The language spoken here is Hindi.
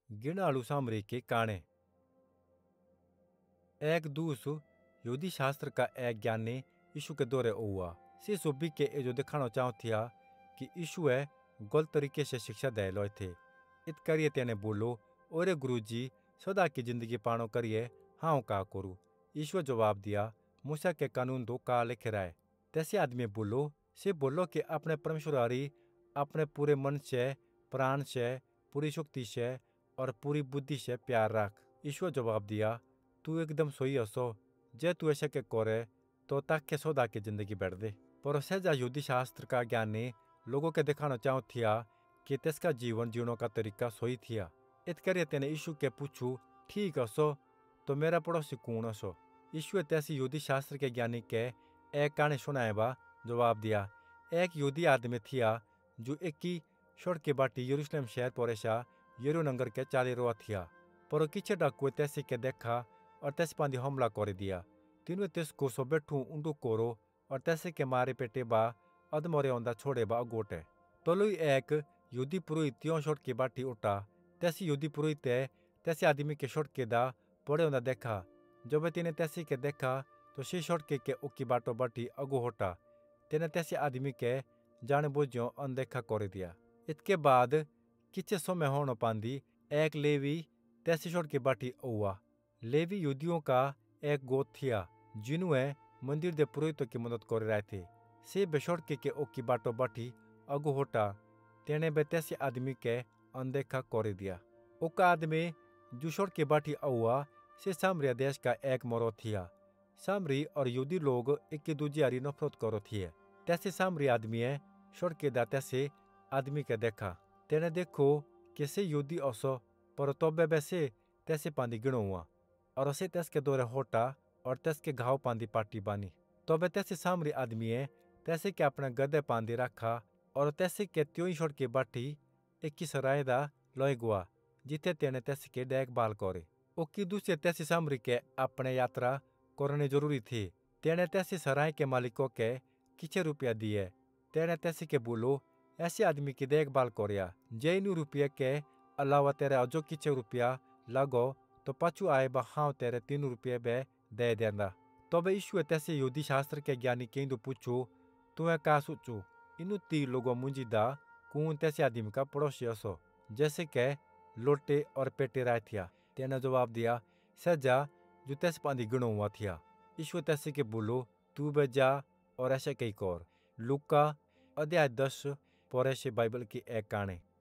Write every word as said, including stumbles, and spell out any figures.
गिणालू सामरी के काणे। एक दूस यहूदी शास्त्र का एक ज्ञानी यीशु के दौरे हुआ। से सोबी के ए जो दिखाना चाहो थिया कि यीशु है गलत तरीके से शिक्षा दे लो थे। इत करिए तेने बोलो ओरे गुरुजी सदा की जिंदगी पानो करिए हाँ का करूँ। यीशु जवाब दिया मूसा के कानून दो का लिखे रहा है। तैसे आदमी बोलो से बोलो कि अपने परमेश्वरारी अपने पूरे मन से, प्राण से, पूरी शक्ति से और पूरी बुद्धि से प्यार रख। यीशु जवाब दिया तू एकदम सही हसो। जे तू ऐसे के करे तो तक के सौदा की जिंदगी बैठ दे। पर सहजा यहूदी शास्त्र का ज्ञानी लोगों के दिखाना चाहो थिया कि तिसका जीवन जीने का तरीका सही थिया। इत करिए तेने यीशु के पूछू ठीक हसो तो मेरा पड़ोसी कौन हसो। यीशु तैसी यहूदी शास्त्र के ज्ञानी के एक कहानी सुनाए बा जवाब दिया एक यहूदी आदमी थिया जो एक ही सड़क के बाटी यरूशलेम शहर परेशा यरू नगर के चाली रोआ थिया। पर किचे डाकुए तैसी के देखा और तैस पांदी हमला कर दिया। तीनों तिसको सो बैठू उंडू कोरो और तैसे के मारे पेटे बा अधमोरे औंदा छोड़े बा गोटे। तलुई एक यहूदी पुरोहित त्यों सड़क की बाटी उठा। तैसी यहूदी पुरोहित तैसे आदमी के सड़क के दा पड़े औंदा देखा। जब तिने तैसी के देखा तो शी सड़क के उकी बाटो बाटी अगो होटा। तिने तैसे आदमी के जान बुझो अनदेखा कर दिया। इसके बाद किचे समय होने पांदी एक लेवी तैसी सड़क की बाटी हुआ। लेवी यहूदियों का एक गोत थिया जिन्होंने मंदिर दे पुरोहितों की मदद कर रहे थे। से बेसड़क के ओकी बाटो बाटी अगो होटा। तेने बे तैसे आदमी के अनदेखा कर दिया। ओका आदमी जो सड़क की बाटी हुआ से सामरिया देश का एक मोरो थिया। सामरी और यहूदी लोग एक दूजे यारी नफरत करो थिए। तैसे सामरी आदमी सड़क के दा तैसे आदमी के देखा। तेने देखो कि से यहूदी असो पर तोबे बैसे तैसे पांदी गिणो हुआ और उसे तैस के दौरे होटा और तैस के घाव पांदी पाटी बानी। तोबे तैसे सामरी आदमी तैसे के अपने गधे पांदी रखा और तैसे के त्यों ही सड़क की बाटी एक की सराय दा लोई गुआ जिथे तेने तैसे के देखभाल करे। ओकी दूसरे तैसे सामरी के अपने यात्रा करने जरूरी थी। तेने तैसे सराय के मालिकों के किचे रुपया दिए। तेने तैसे के बोलो ऐसे आदमी की देखभाल करया जे इन रुपये के अलावा तेरे अजो किचे रुपया लगो तो पाछू आए बहाव तेरे तीन रुपये बे दे देंदा। तबे यीशु तैसे यहूदी शास्त्र के ज्ञानी केंदु पूछू तुम्हें का सोचू इनु ती लोगों मुंजी दा कौन तैसे आदमी का पड़ोसी असो जैसे के लोटे और पेटे राय थिया। तेने जवाब दिया सजा जो तैसे पांदी गिणो हुआ थिया। यीशु तैसे के बोलो तू बे जा और ऐसे कई कर। लुका अध्याय दस पौरे से बाइबल की एक कहानी।